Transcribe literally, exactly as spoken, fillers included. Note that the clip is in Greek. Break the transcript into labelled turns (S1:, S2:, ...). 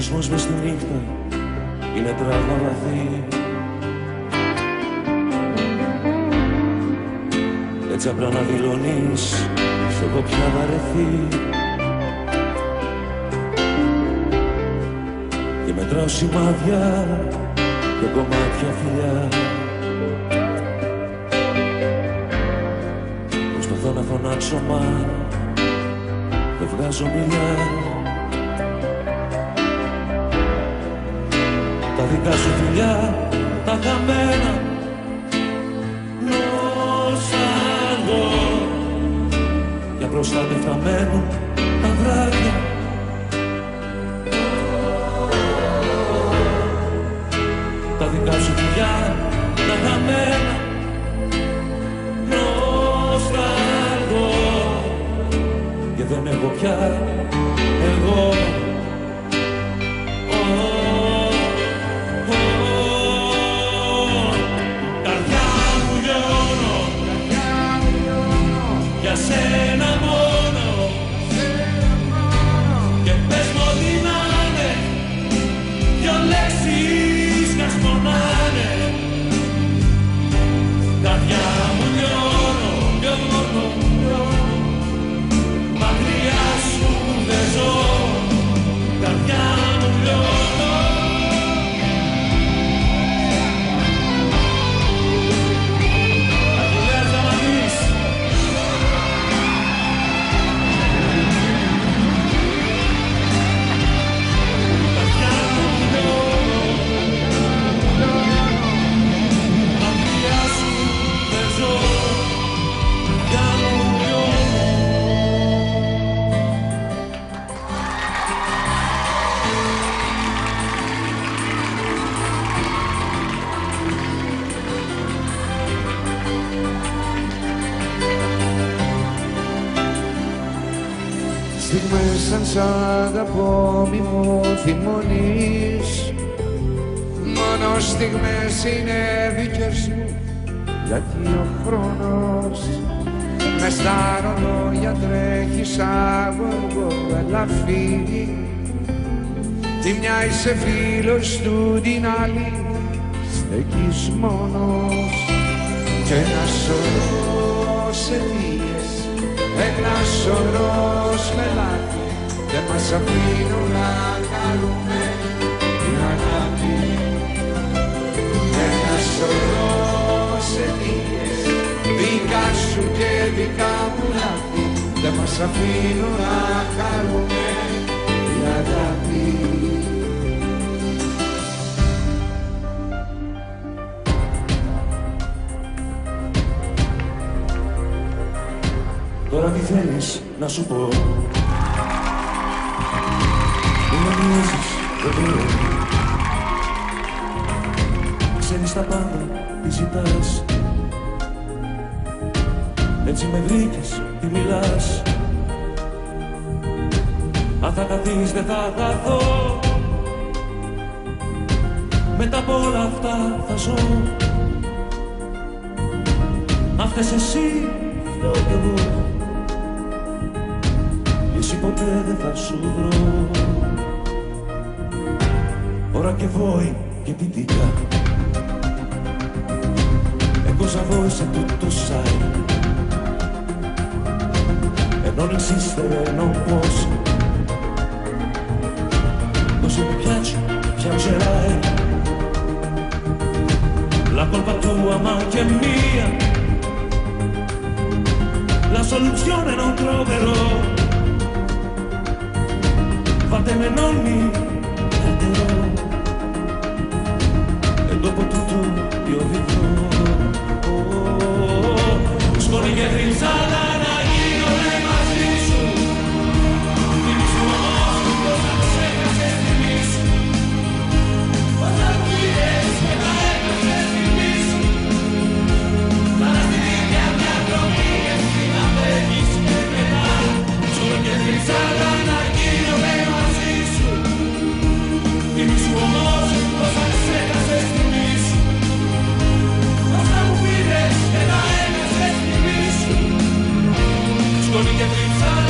S1: κόσμος μες στη νύχτα είναι τραύμα βαθύ. Έτσι απλά να δηλώνεις σ' έχω πια βαρεθεί. Και μετράω σημάδια και κομμάτια φιλιά. Προσπαθώ να φωνάξω μα δεν βγάζω μιλιά. Τα δικά σου φιλιά τα χαμένα νοσταλγώ. Για προστάτευτα μένουν τα βράδια. Τα δικά σου φιλιά τα χαμένα νοσταλγώ. Και δεν έχω πια εγώ. Σένα μόνο και πες μου ό,τι να είναι, δυο λέξεις να σπονάνε. Καρδιά μου λιώνω, λιώνω, λιώνω, μακριά σου δεν ζω. Καρδιά μου λιώνω. Αχιλλέας Διαμαντής.
S2: Στιγμές σαν σ' αγαπώ μη μου θυμώνεις. Μόνο στιγμές είναι δικές μου, γιατί ο χρόνος μες στα ρολόγια τρέχει σαν γοργό ελαφρύ. Τη μια είσαι φίλος του, την άλλη στέκεις μόνος. Κι ένα σωρό αιτίες, ένα σωρό σμελάτι δεν μας αφήνουν να κάνουμε την αγάπη. Ένα σωρό αιτίες, δικά σου και δικά μου λάθη δεν μας αφήνουν να κάνουμε την αγάπη.
S1: Τώρα τι θέλεις να σου πω? Μη με πιέζεις, δεν μπορώ. Ξέρεις τα πάντα, τι ζητάς. Έτσι με βρήκες, τι μιλάς. Αν θα καθείς δεν θα χαθώ. Μετά από όλα αυτά θα ζω. Αν φταίς εσύ, φταίω κι εγώ. Εσύ ποτέ δεν θα σου βρω. Ora che vuoi che ti dica, e cosa vuoi se tutto sai, e non insistere non posso. Così mi piace, piangerai, la colpa tua ma anche mia, la soluzione non troverò. Fatene non mi perderò, e dopo tutto io vivrò. Σκόνη και τριψάλα να γίνω ρε μαζί σου. Θυμήσου όμως πως θα τους έχασες τιμή σου. Πως θα μου πήρες και θα έκασες τιμή σου. Τώρα στη δίκαια μια τροπή και εσύ να φεύγεις και μετά. Σκόνη και τριψάλα να γίνω ρε μαζί σου. Θυμήσου όμως πως θα τους έχασες τιμή σου. Πως θα μου πήρες και θα έκασες τιμή σου. Σκόνη και τριψάλα.